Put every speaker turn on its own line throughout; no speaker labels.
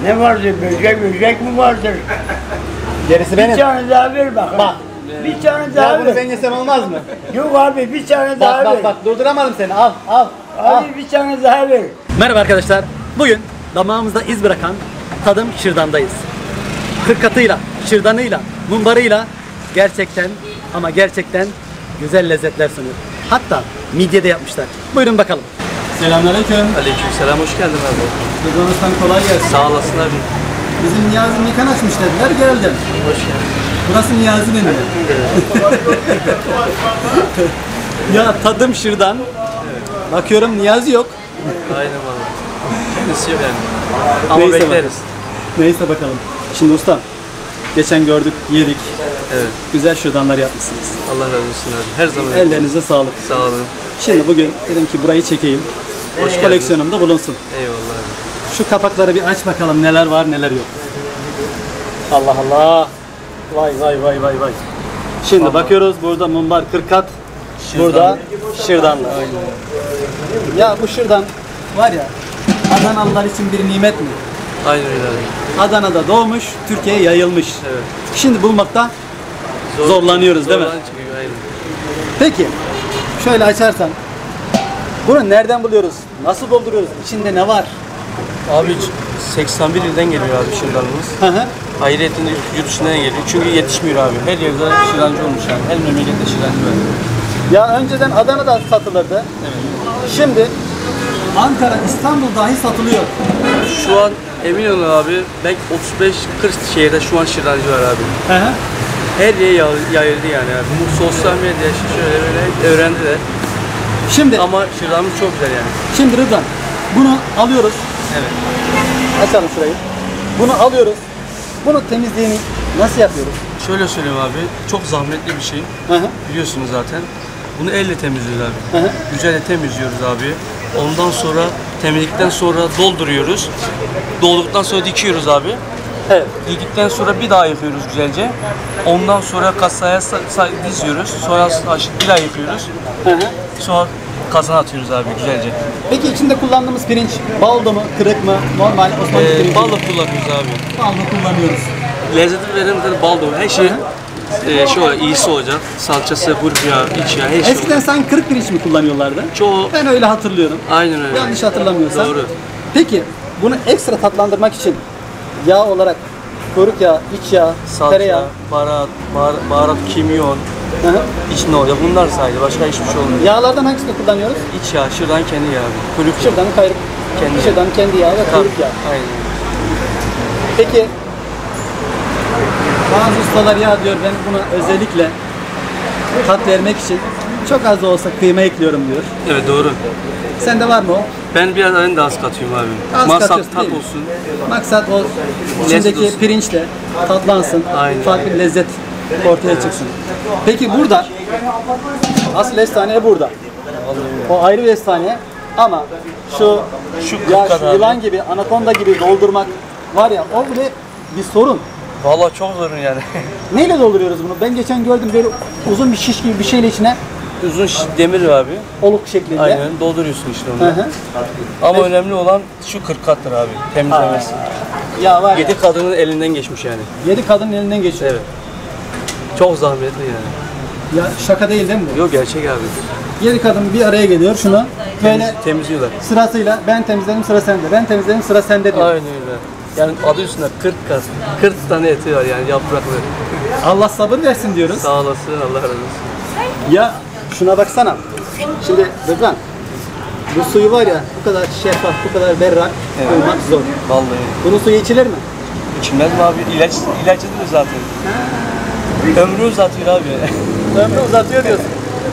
Ne vardır? Böcek mi vardır?
Gerisi benim.
Bir tane daha ver bakalım.
Bak.
Bir tane daha
Ya bunu
ver.
ben yesem olmaz mı?
Yok abi bir tane daha ver.
Bak durduramadım seni. Al.
Abi bir tane daha ver.
Merhaba arkadaşlar. Bugün damağımızda iz bırakan tadım şırdandayız. Kırkatıyla, şırdanıyla, mumbarıyla gerçekten ama gerçekten güzel lezzetler sunuyor. Hatta midyede yapmışlar. Buyurun bakalım. Selamünaleyküm.
Aleykümselam, hoş geldin abi.
Rıdvan Ustam kolay gelsin.
Sağ olasın abi.
Bizim Niyazi mekan açmış dediler, geldim.
Hoş geldin.
Burası Niyazi benim. Ya tadım şırdan. Bakıyorum Niyazi yok.
Aynen abi. Kendisi yok yani. Ama
Neyse
bekleriz.
Neyse bakalım. Şimdi ustam, geçen gördük, yedik.
Evet.
Güzel şırdanlar yapmışsınız.
Allah razı olsun abi. Her zaman.
Ellerinize sağlık.
Sağ olun.
Şimdi bugün dedim ki burayı çekeyim.
Hoş
Koleksiyonumda bulunsun.
Eyvallah abi.
Şu kapakları bir aç bakalım neler var neler yok. Allah Allah. Vay. Şimdi bakıyoruz burada mumbar kırkat. Burada şırdanlar. Ya bu şırdan var ya Adanalılar için bir nimet mi?
Aynen öyle abi.
Adana'da doğmuş, Türkiye'ye yayılmış.
Evet.
Şimdi bulmakta zorlanıyoruz değil mi?
Zorlan çıkıyor, aynen.
Peki, şöyle açarsan, bunu nereden buluyoruz? Nasıl dolduruyoruz? İçinde ne var?
Abi 81 ilden geliyor abi şırdanımız.
Hı hı.
Ayrıyeten yurt dışından geliyor. Çünkü yetişmiyor abi. Her yerde şırdancı olmuş yani. Her memlekette şırdancı var.
Ya önceden Adana'da satılırdı. Şimdi Ankara, İstanbul dahi satılıyor.
Şu an emin olun abi, belki 35-40 şehirde şu an şırdancı var abi.
Hı hı.
Her yere yayıldı yani abi. Bu sosyal medya şöyle böyle öğrendiler.
Şimdi
Ama şırdanımız çok güzel yani.
Şimdi Rıdvan, bunu alıyoruz.
Evet.
Açalım şurayı. Bunu alıyoruz. Bunu temizliğini nasıl yapıyoruz?
Şöyle söyleyeyim abi, çok zahmetli bir şey.
Hı hı.
Biliyorsunuz zaten. Bunu elle temizliyoruz abi.
Hı hı.
Güzelce temizliyoruz abi. Ondan sonra temizlikten sonra dolduruyoruz. Dolduktan sonra dikiyoruz abi.
Evet.
Diktikten sonra bir daha yıkıyoruz güzelce. Ondan sonra kasaya diziyoruz. Sonra bir daha yıkıyoruz.
Hı hı.
Sonra kazana atıyoruz abi güzelce.
Peki içinde kullandığımız pirinç baldo mu, kırık mı, normal Osmanlı pirinci?
Balda kullanıyoruz abi.
Baldo kullanıyoruz.
Lezzeti veren bir balda. Her şey şöyle iyisi olacak. Salçası, buraya, iç yağ, her şey.
Eskiden sanki kırık pirinç mi kullanıyorlardı?
Çoğu
Ben öyle hatırlıyorum.
aynen öyle.
Yanlış hatırlamıyorsam.
Doğru.
Peki bunu ekstra tatlandırmak için yağ olarak kuyruk yağı, iç yağ,
Salça,
tereyağı.
baharat, kimyon,
Hı hı.
içinde olacak. Bunlar sadece. Başka hiçbir şey olmuyor.
Yağlardan hangisini kullanıyoruz?
İç yağ, şırdan kendi yağı. Kuyruk yağı.
Şırdanın kayrık,
Kendi.
şırdanın kendi yağı ve kuyruk yağı.
Aynen.
Peki bazı ustalar ya diyor ben buna özellikle tat vermek için çok az da olsa kıyma ekliyorum diyor.
Evet doğru.
Sende var mı o?
Ben biraz daha az katıyorum abi.
Az
Maksat
katıyorsun,
tat
değil mi?
olsun.
Maksat o içindeki
olsun.
pirinçle tatlansın,
Aynen.
farklı bir lezzet ortaya çıksın. Peki burada asıl efsane burada. O ayrı bir efsane ama şu ya
kırk
şu
abi.
yılan gibi, anakonda gibi doldurmak var ya o bile bir sorun.
Vallahi çok zor yani.
Neyle dolduruyoruz bunu? Ben geçen gördüm böyle uzun bir şiş gibi bir şeyle içine
Uzun demir abi.
oluk şeklinde.
Aynen dolduruyorsun işte
Hı
onu.
hı.
Ama önemli olan şu kırkattır abi. Temizlemesi.
Ya var ya,
7 kadının elinden geçmiş yani.
7 kadının elinden geçiyor.
Evet. Çok zahmetli yani.
Ya şaka değil mi bu?
Yok gerçek abi.
7 kadın bir araya geliyor şunu böyle
Temizliyorlar.
sırasıyla ben temizledim sıra sende, ben temizledim sıra sende diyor.
Aynen öyle. Yani adı üstünde 40 kas, 40 tane eti var yani yapraklı.
Allah sabır versin diyoruz.
Sağ olasın, Allah razı olsun.
Ya şuna baksana. Şimdi Rıdvan, bu suyu var ya bu kadar şeffaf, bu kadar berrak koymak zor.
Vallahi.
Bunun suyu içilir mi?
İçilmez mi abi? İlaç ediyor zaten. Ömrü uzatıyor abi.
Ömrü uzatıyor diyorsun.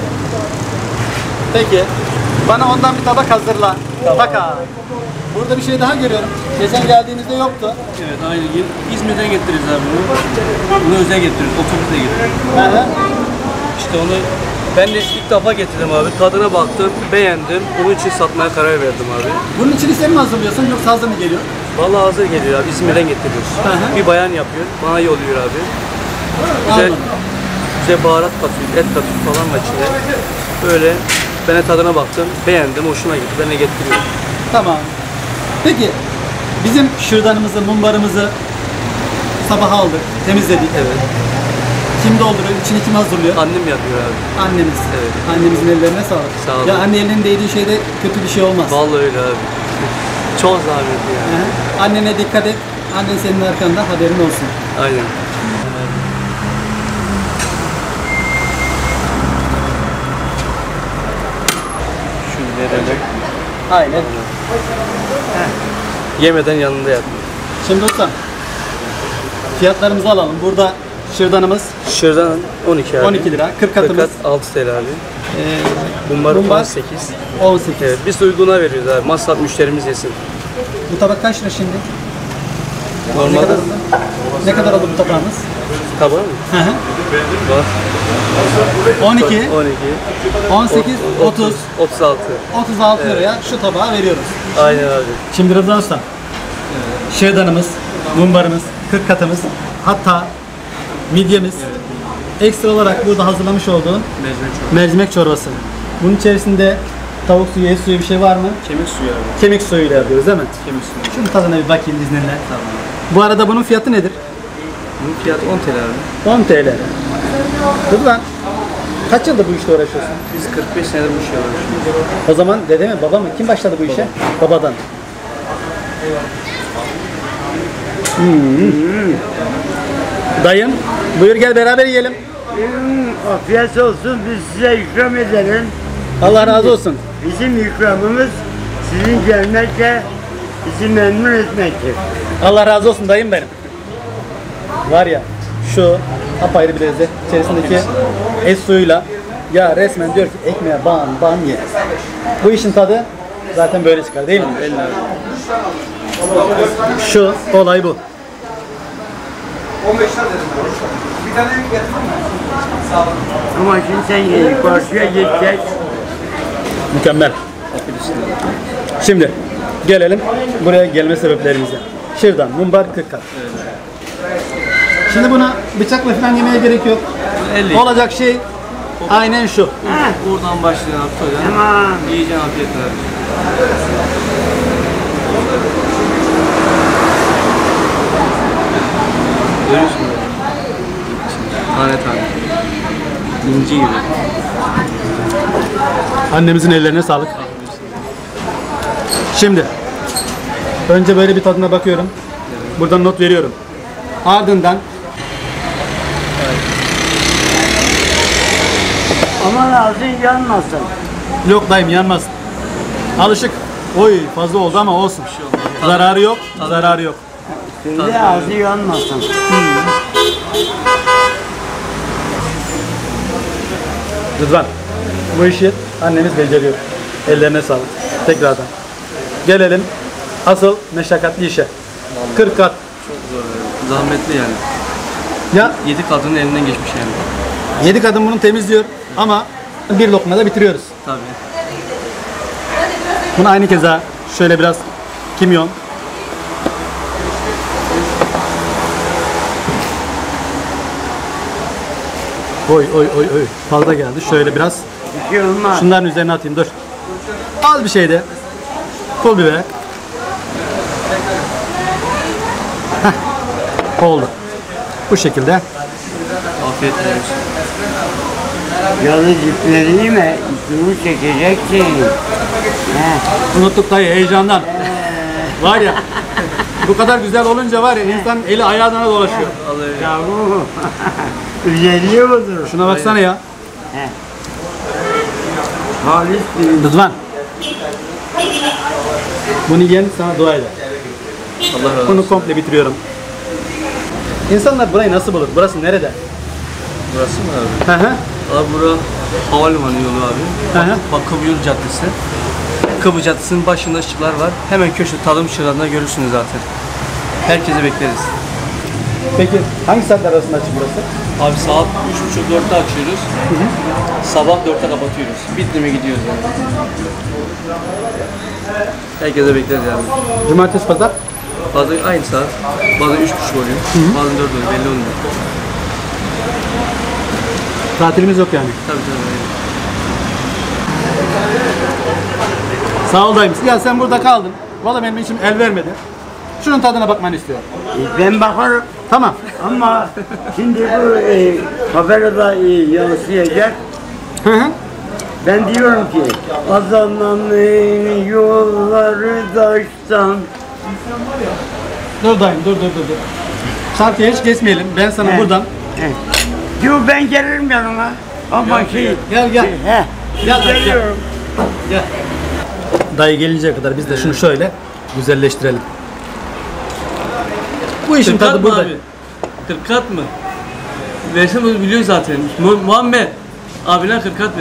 Peki, bana ondan bir tabak hazırla.
Tamam.
Bak ha. Burada bir şey daha görüyorum. Geçen geldiğinizde yoktu.
Evet aynı gün İzmir'den getiririz abi bunu. Bunu özel getiriyoruz, otobüsle getiriyoruz.
Hı hı.
İşte onu ben de ilk defa getirdim abi. Tadına baktım, beğendim. Bunun için satmaya karar verdim abi.
Bunun içini sen mi hazırlıyorsun yoksa hazır mı geliyor?
Vallahi hazır geliyor abi. İzmir'den getiriyoruz.
Hı hı.
Bir bayan yapıyor, bana yolluyor abi. Güzel,
Anladım.
güzel baharat katıyor, et katıyor falan var içine. Böyle ben de tadına baktım, beğendim, hoşuma gitti. Ben de getiriyorum.
Tamam. Peki, Bizim şırdanımızı, mumbarımızı sabah aldık, temizledik.
Evet.
Kim dolduruyor? İçini kim hazırlıyor?
Annem yapıyor abi.
Annemiz.
Evet.
Annemizin ellerine sağlık.
Sağ olun.
Ya anne elinin değdiği şeyde kötü bir şey olmaz.
Vallahi öyle abi. Çok zahmetli yani.
Hı hı. Annene dikkat et. Annen senin arkanda, haberin olsun.
Aynen. Şunu verelim.
Aynen.
Yemeden yanında yat.
Şimdi ustam, fiyatlarımızı alalım. Burada şırdanımız
Şuradan 12 abi.
12 lira, 40 katımız
6 TL abi.
mumbar
Bunlar 18.
18.
Evet, biz de uyguna veriyoruz abi. Masraf müşterimiz yesin.
Bu tabak kaç lira şimdi? Ne
Normalde
kadar oldu? Ne kadar oldu bu tabağımız?
tabağı mı?
Hı hı.
Var.
12,
12.
18, 30,
36.
36 liraya şu tabağı veriyoruz.
Aynen abi.
Şimdi Rıdvan Usta, şırdanımız, mumbarımız, 40 katımız, hatta midyemiz, ekstra olarak burada hazırlamış olduğun mercimek çorbası. Bunun içerisinde tavuk suyu, et suyu bir şey var mı?
Kemik suyu abi.
Kemik suyuyla yapıyoruz değil mi?
Kemik suyu.
Şunun tadına bir bakayım izninle.
Tamam.
Bu arada bunun fiyatı nedir?
Bunun fiyatı 10 TL abi.
10 TL. Rıdvan, kaç yıldır bu işte uğraşıyorsun?
Biz 45 senedir bu işe uğraşıyoruz.
O zaman dede mi, baba mı? Kim başladı bu işe? Babadan. Dayım, buyur gel beraber yiyelim.
Afiyet olsun, biz size ikram edelim.
Allah razı olsun.
Bizim ikramımız sizin gelmekle bizi memnun etmektir.
Allah razı olsun dayım benim. Var ya, şu apayrı bir lezzet. İçerisindeki et suyuyla ya resmen diyor ki ekmeğe ban ye. Bu işin tadı zaten böyle çıkar değil mi? Şu olay bu.
Ama şimdi sen karşıya geçecek.
Mükemmel. Şimdi gelelim buraya gelme sebeplerimize. Şırdan, mumbar, 40 kat. Şimdi buna bıçakla falan yemeye gerek yok.
50.
Olacak şey aynen şu.
Buradan başlayalım abi.
Tamam.
Yiyeceğim afiyetle abi. Görüyorsun mu? Tane tane. İnci gibi.
Annemizin ellerine sağlık. Şimdi önce böyle bir tadına bakıyorum. Buradan not veriyorum. Ardından
Aman ağzın yanmasın.
yok dayım yanmaz. Alışık. Oy fazla oldu ama olsun. Zararı yok. Zararı yok.
Söyle ağzı yanmasın.
Rıdvan, bu işi annemiz beceriyor. Ellerine sağlık. Tekrardan. Gelelim asıl meşakkatli işe. 40 kat.
Zahmetli yani.
Ya
7 kadının elinden geçmiş yani.
7 kadın bunu temizliyor ama bir lokmada bitiriyoruz.
Tabii.
Bunu aynı keza şöyle biraz kimyon. Oy oy oy oy. Fazla geldi. Şöyle biraz
Bir şey olmaz.
şunların üzerine atayım. Dur. Az bir şey de. Pul biber. Heh. Oldu. Bu şekilde.
Afiyet olsun.
Yalı cipleri yeme, şunu çekeceksin. He.
Unuttuk dayı heyecandan. Var ya. Bu kadar güzel olunca var ya insan eli ayağına dolaşıyor.
Yahu. Üzeriye olur.
Şuna baksana ya.
Halis bir
Rıdvan. Bunu yiyen sana dua eder.
Allah razı olsun.
Bunu komple bitiriyorum. İnsanlar burayı nasıl bulur? Burası nerede?
Burası mı abi?
Hı hı.
Abi bura havalimanı yolu abi.
Hı hı.
Bak Kıbrı Yolu Caddesi. Kıbrı Caddesi'nin başında ışıklar var. Hemen köşe tadım şırdanında görürsünüz zaten. Herkese bekleriz.
Peki hangi saatler arasında açık burası?
Abi saat 3.30-4'te açıyoruz. Sabah 4'te kapatıyoruz. Bitti mi gidiyoruz yani. Herkese bekleriz yani.
Cumartesi, pazar.
Bazen aynı saat. Bazen 3.30 oluyor. Bazen 4 oluyor. Belli olmuyor.
Tatilimiz yok yani.
Tabii tabii.
Sağ ol dayım. Ya sen burada kaldın. Valla benim içim el vermedi. Şunun tadına bakmanı istiyorum.
Ben bakarım
Tamam.
ama şimdi bu kamerada yansıyacak.
Hı hı.
Ben diyorum ki Adana'nın yolları taştan.
Dur dayım dur. Şarkıyı hiç kesmeyelim. Ben sana
He.
buradan.
Yo ben gelirim yanına. Ama
Gel.
He.
Gel.
Geliyorum.
Gel. Dayı gelinceye kadar biz de şunu şöyle güzelleştirelim. Bu işin
Kırkat
tadı
mı
burada.
abi? Kırkat mı? Versin bunu biliyor zaten. Muhammed abine kırkat ver.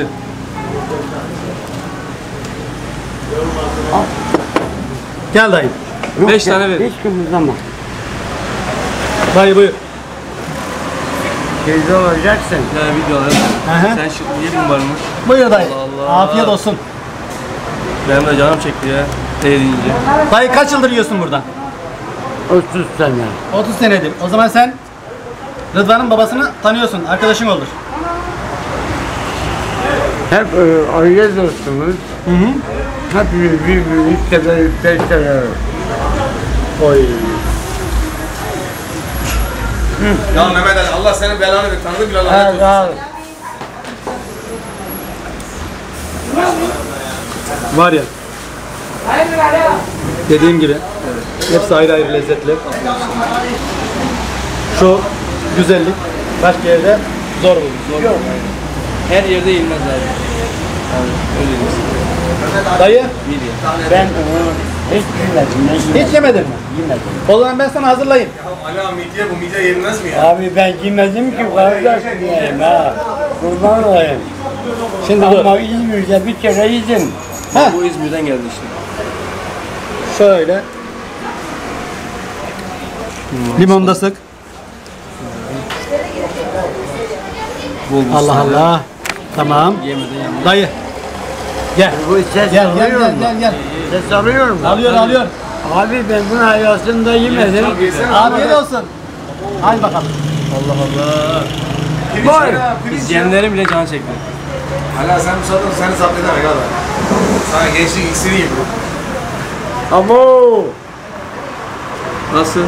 Gel dayı.
Yok,
5 tane ver.
Hiç kımıldama.
Dayı buyur.
Şeyde olacaksın.
Ya videolar.
Hı.
Sen şu yerin var mı?
Buyur dayı.
Allah Allah.
Afiyet olsun.
Benim de canım çekti ya. Deyince.
Dayı kaç yıldır yiyorsun buradan?
30 sene.
30 senedir. O zaman sen Rıdvan'ın babasını tanıyorsun. Arkadaşın olur.
Hep aile dostumuz.
Hı hı.
Hepimiz birbirimizi severiz, severiz.
Oy.
Ya Mehmet Ali Allah senin belanı ver. Tanrı bile lanet olsun.
Al.
Var ya. Dediğim gibi. Hepsi ayrı ayrı lezzetli. Şu güzellik başka yerde zor bulur.
Yok.
Her yerde yenmez abi. Öyle değil.
Dayı
Ben onu hiç yemedim.
hiç yemedin mi?
Yemedim.
O zaman ben sana hazırlayayım.
Ali abi midye bu midye yenmez mi ya?
Abi ben yemedim ki kardeş diyeyim ha. Kurban olayım.
Şimdi dur.
Ama İzmir'de bir kere yedim.
Ha.
Bu İzmir'den geldi işte.
Şöyle. Limonu da sık. Allah Allah. Tamam.
Yemeden yanmaz.
Dayı. Gel.
Bu ses
Gel
alıyor mu?
gel.
Ses alıyor mu?
Alıyor.
Abi ben bunu hayatımda yemedim.
Afiyet olsun. Hadi bakalım.
Allah Allah.
Vay.
İzleyenlerin bile canı çekti.
Ali sen müsaade seni zapt edemek abi. Sana gençlik iksiri gibi.
Abo.
Nasıl?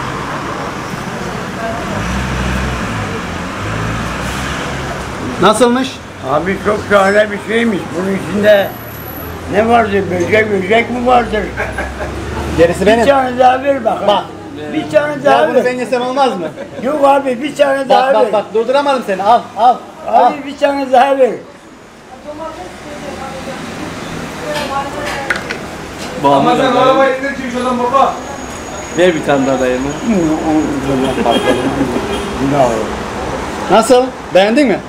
Nasılmış?
Abi çok şahane bir şeymiş. Bunun içinde ne vardır? Böcek mi vardır?
Gerisi
Bir
benim.
tane daha ver bakalım.
Bak.
Bir tane daha
Ya bunu
ver.
ben yesem olmaz mı?
Yok abi bir tane daha ver.
Bak durduramadım seni. Al.
Abi bir tane daha ver.
Bağımlı
Sen
galiba.
arabayı indir kim şuradan baba?
Ver bir tane daha dayımı.
Nasıl? Beğendin mi?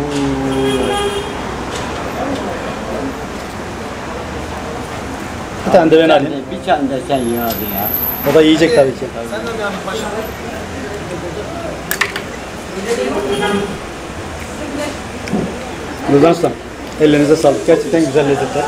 Bir tane de ben alayım.
Bir tane de sen ye abi ya.
O da yiyecek tabii ki.
Sen de mi yani paşa?
Rıdvan Ustam, ellerinize sağlık. Gerçekten güzel lezzetler.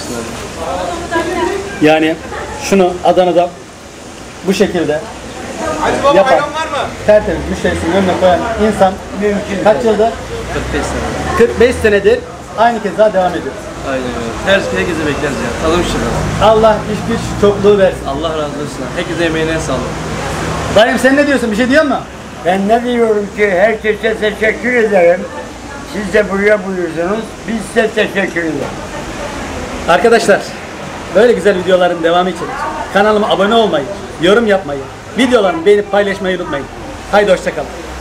Yani şunu Adana'da bu şekilde
Hadi baba
Yapar.
ayran var mı?
tertemiz müşterisinin önüne koyan insan kaç yıldır?
45 sene.
45 senedir aynı kez daha devam ediyor.
Aynen öyle. Herkese bekleriz ya. Tadım şurada.
Allah iş güç çokluğu versin.
Allah razı olsun. Herkese emeğine sağlık.
Dayım sen ne diyorsun? Bir şey diyor musun?
Ben ne diyorum ki herkese teşekkür ederim. Siz de buraya buyurdunuz. Biz size teşekkür ederiz.
Arkadaşlar böyle güzel videoların devamı için kanalıma abone olmayı, yorum yapmayı, videolarımı beğenip paylaşmayı unutmayın. Haydi hoşça kalın.